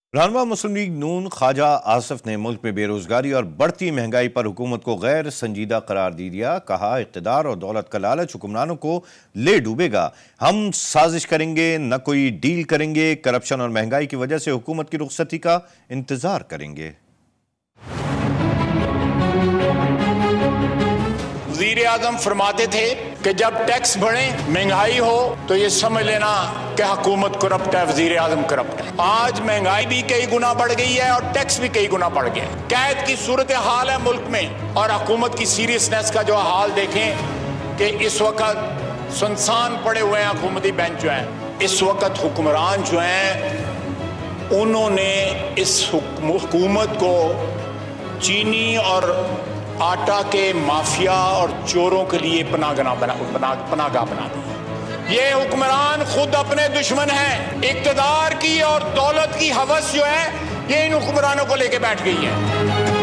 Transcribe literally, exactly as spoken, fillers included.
رہنما مسلم لیگ نون خواجہ آصف نے ملک میں بے روزگاری اور بڑھتی مہنگائی پر حکومت کو غیر سنجیدہ قرار دے دیا۔ کہا اقتدار اور دولت کا لالچ حکمرانوں کو لے ڈوبے گا۔ ہم سازش کریں گے، نہ کوئی ڈیل کریں گے۔ کرپشن اور مہنگائی کی وجہ سے حکومت کی رخصتی کا انتظار کریں گے۔ وزیر اعظم فرماتے تھے کہ جب ٹیکس بڑھے، مہنگائی ہو تو یہ سمجھ لینا کہ حکومت کرپٹ ہے، وزیر اعظم کرپٹ ہے۔ آج مہنگائی بھی کئی گنا بڑھ گئی ہے اور ٹیکس بھی کئی گنا بڑھ گیا ہے۔ قحط کی صورتحال ہے ملک میں، اور حکومت کی سیریسنس کا جو حال دیکھیں کہ اس وقت سنسان پڑے ہوئے ہیں حکومتی بینچ جو ہیں۔ اس وقت حکمران جو ہیں انہوں نے اس حکومت کو چینی اور آٹا کے مافیا اور چوروں کے لیے پناہ گاہ بنا پناہ گاہ بنا دی۔ یہ حکمران خود اپنے دشمن ہیں۔ اقتدار کی اور دولت کی ہوس جو ہے یہ ان حکمرانوں کو لے کے بیٹھ گئی ہے۔